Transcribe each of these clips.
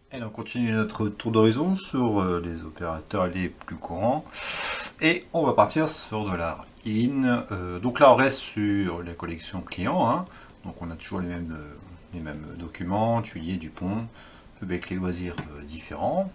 Et on continue notre tour d'horizon sur les opérateurs les plus courants. Et on va partir sur de la in. Donc là, on reste sur la collection client, hein. Donc on a toujours les mêmes documents, Tuilier, Dupont, avec les loisirs différents.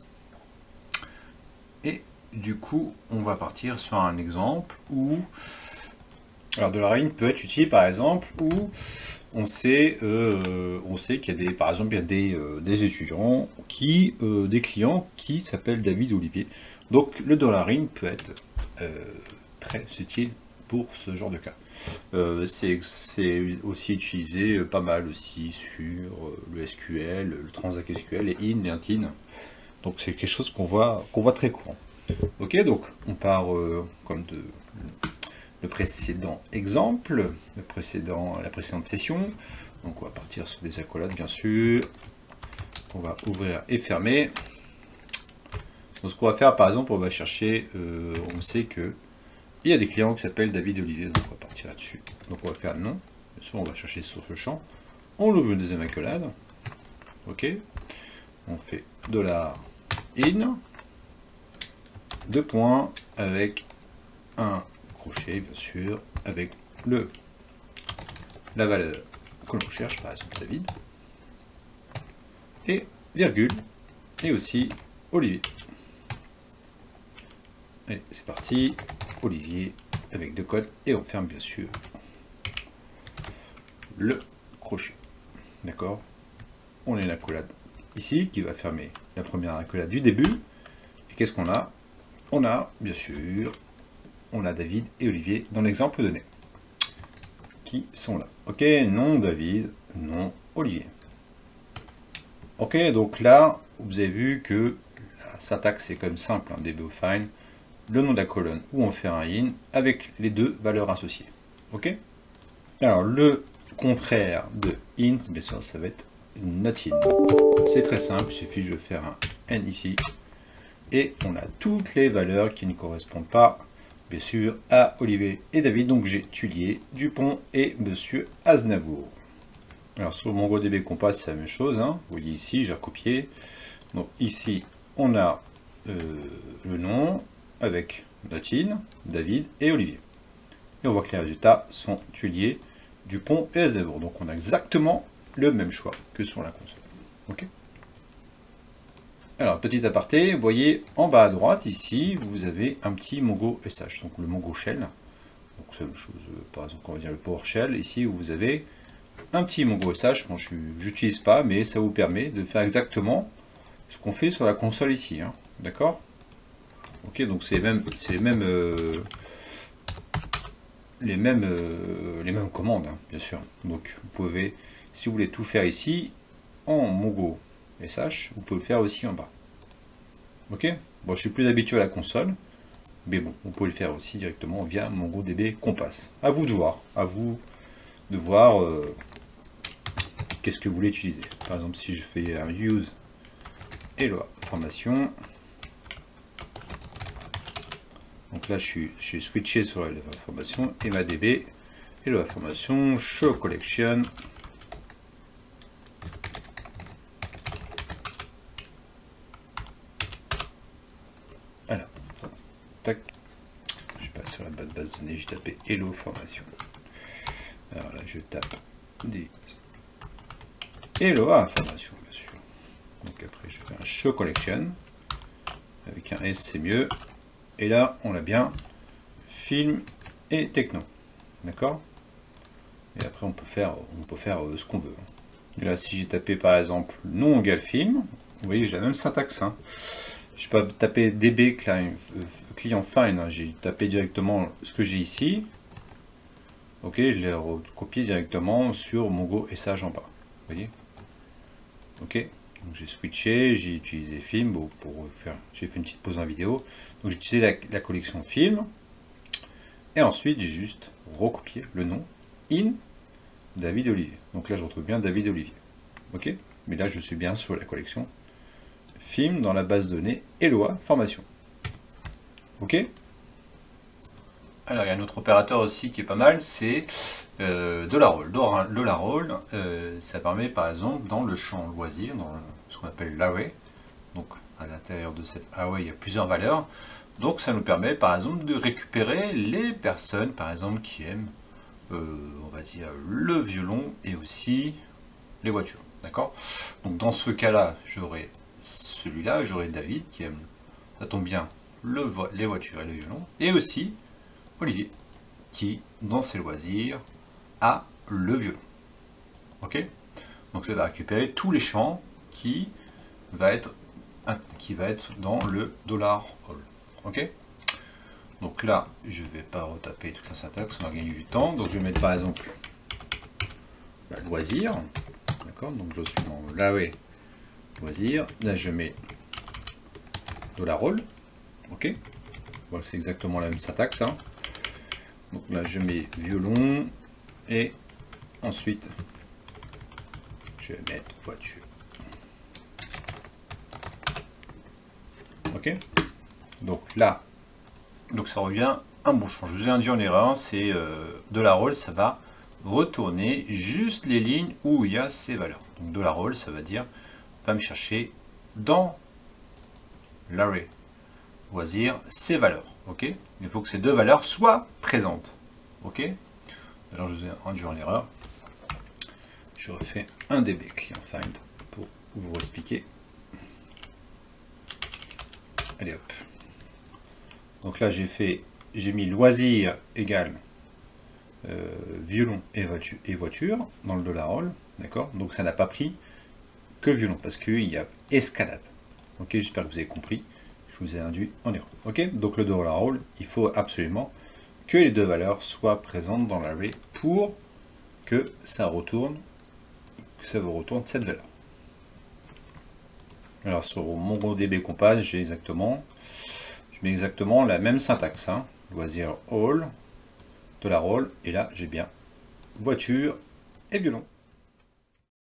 Et du coup, on va partir sur un exemple où... Alors de la in peut être utile par exemple où on sait qu'il y a par exemple, il y a des étudiants des clients qui s'appellent David Olivier. Donc le $in peut être très utile pour ce genre de cas. C'est aussi utilisé pas mal aussi sur le SQL, le Transact SQL, les in, les int. Donc c'est quelque chose qu'on voit très courant. Ok, donc on part comme de le précédent exemple, la précédente session. Donc on va partir sur des accolades bien sûr. On va ouvrir et fermer. Donc ce qu'on va faire par exemple, on va chercher, on sait que il y a des clients qui s'appellent David Olivier, donc on va partir là-dessus. Donc on va faire non, bien sûr on va chercher sur ce champ. On ouvre une deuxième accolade. Ok. On fait $in, deux points avec un crochet bien sûr avec la valeur que l'on cherche, par exemple David, et virgule, et aussi Olivier. Allez, c'est parti, Olivier avec deux codes, et on ferme bien sûr le crochet. D'accord. On a une accolade ici qui va fermer la première accolade du début. Et qu'est-ce qu'on a? On a bien sûr David et Olivier dans l'exemple donné, qui sont là. Ok, non David, non Olivier. Ok, donc là, vous avez vu que la syntaxe c'est quand même simple, hein, dbOfine, le nom de la colonne où on fait un in avec les deux valeurs associées. Ok. Alors le contraire de int, bien sûr, ça va être not in. C'est très simple, il suffit de faire un n ici, et on a toutes les valeurs qui ne correspondent pas bien sûr à Olivier et David, donc j'ai Tuilier, Dupont et Monsieur Aznavour. Alors sur MongoDB Compass c'est la même chose, hein. Vous voyez ici j'ai recopié, donc ici on a le nom avec Notin, David et Olivier, et on voit que les résultats sont Tuilier, Dupont et Aznavour, donc on a exactement le même choix que sur la console. Ok. Alors, petit aparté, vous voyez en bas à droite, ici, vous avez un petit Mongo SH, donc le Mongo Shell. Donc, c'est la même chose, par exemple, on va dire le PowerShell. Ici, vous avez un petit Mongo SH. Moi, je n'utilise pas, mais ça vous permet de faire exactement ce qu'on fait sur la console ici. Hein. D'accord. Ok, donc c'est les mêmes commandes, hein, bien sûr. Donc, vous pouvez, si vous voulez tout faire ici, en Mongo SH, vous pouvez le faire aussi en bas. Ok. Bon, je suis plus habitué à la console, mais bon, vous pouvez le faire aussi directement via MongoDB Compass. À vous de voir, qu'est-ce que vous voulez utiliser. Par exemple, si je fais un use Eloi formation, donc là je suis switché sur la formation et ma DB Eloi formation show collection. Alors, tac, je passe sur la base de données, j'ai tapé Hello formation. Alors là, je tape des Hello formation, bien sûr. Donc après, je fais un show collection avec un S, c'est mieux. Et là, on l'a bien film et techno, d'accord. Et après, on peut faire ce qu'on veut. Et là, si j'ai tapé par exemple nom égale film, vous voyez, j'ai la même syntaxe. Hein. Je peux taper db client find, hein. J'ai tapé directement ce que j'ai ici. Ok, je l'ai recopié directement sur Mongo SH en bas. Vous voyez. Ok, donc j'ai switché, j'ai utilisé film pour faire. J'ai fait une petite pause en vidéo. Donc j'ai utilisé la collection film. Et ensuite j'ai juste recopié le nom in David Olivier. Donc là je retrouve bien David Olivier. Ok, mais là je suis bien sur la collection film dans la base de données Eloi formation. Ok. Alors il y a un autre opérateur aussi qui est pas mal, c'est $. $, ça permet par exemple dans le champ loisir, dans ce qu'on appelle l'array, Donc à l'intérieur de cette array, il y a plusieurs valeurs. Donc ça nous permet par exemple de récupérer les personnes par exemple qui aiment, on va dire, le violon et aussi les voitures. D'accord? Donc dans ce cas-là, j'aurai celui-là, j'aurai David qui aime, ça tombe bien, les voitures et le violon. Et aussi Olivier qui, dans ses loisirs, a le violon. Ok? Donc ça va récupérer tous les champs qui va être dans le $all. Ok? Donc là, je ne vais pas retaper toute la syntaxe, on va gagner du temps. Donc je vais mettre par exemple loisir. D'accord? Donc je suis dans l'array loisir. Là je mets $all. Ok? Voilà, c'est exactement la même syntaxe. Hein. Donc là je mets violon et ensuite je vais mettre voiture. Ok? Donc là, donc ça revient un bon champ. Je vous ai induit en erreur, c'est $all, ça va retourner juste les lignes où il y a ces valeurs. Donc $all, ça va dire, va me chercher dans l'array loisir ces valeurs. Ok? Il faut que ces deux valeurs soient présentes. Ok? Alors je vous ai induit en erreur. Je refais un db client find pour vous expliquer. Allez hop. Donc là j'ai mis loisir égale violon et voiture dans le $all. D'accord? Donc ça n'a pas pris que le violon parce qu'il y a escalade. Ok, j'espère que vous avez compris. Je vous ai induit en erreur. Ok, donc le $all, il faut absolument que les deux valeurs soient présentes dans l'array pour que ça vous retourne cette valeur. Alors sur mon DB Compass, je mets exactement la même syntaxe. Hein. Loisir all, $all, et là j'ai bien voiture et violon.